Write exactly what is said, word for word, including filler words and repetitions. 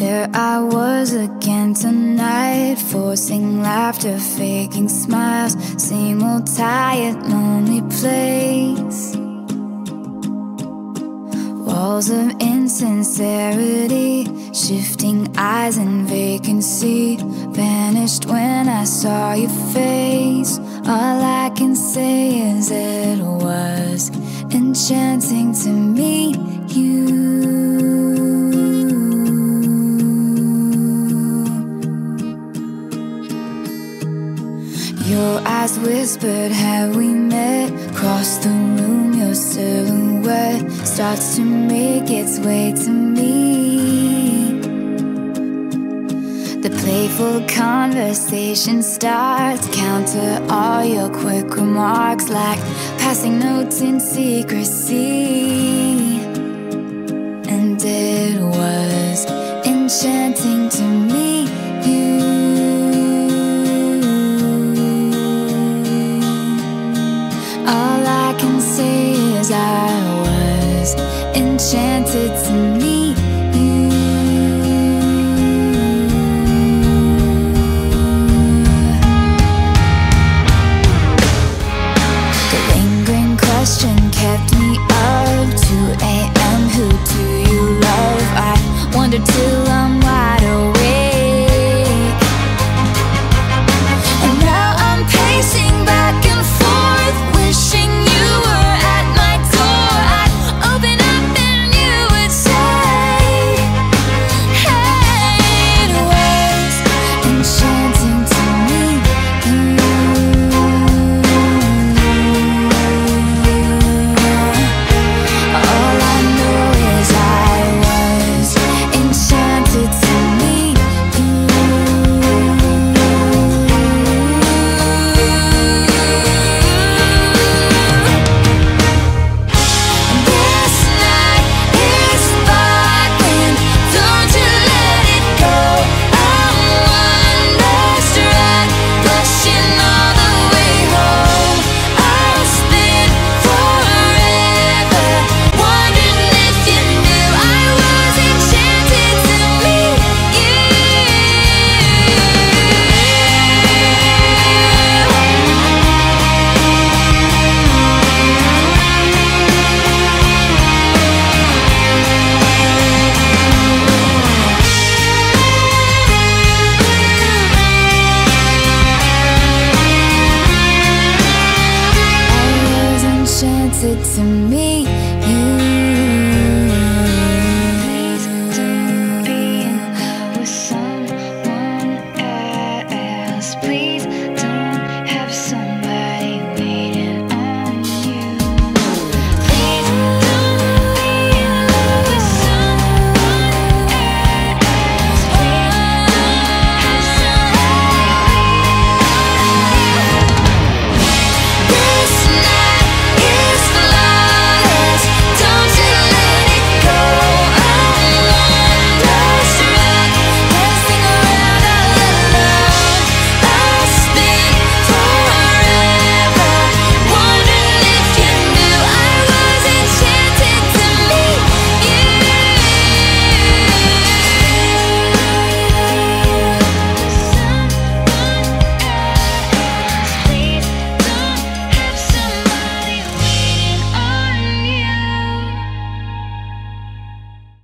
There I was again tonight, forcing laughter, faking smiles. Same old tired, lonely place. Walls of insincerity, shifting eyes and vacancy. Vanished when I saw your face. All I can say is it was enchanting to meet you. Your eyes whispered, have we met? Across the room, your silhouette starts to make its way to me. The playful conversation starts, counter all your quick remarks like passing notes in secrecy. And it was enchanting to meet you. All I can say is I was enchanted to meet you.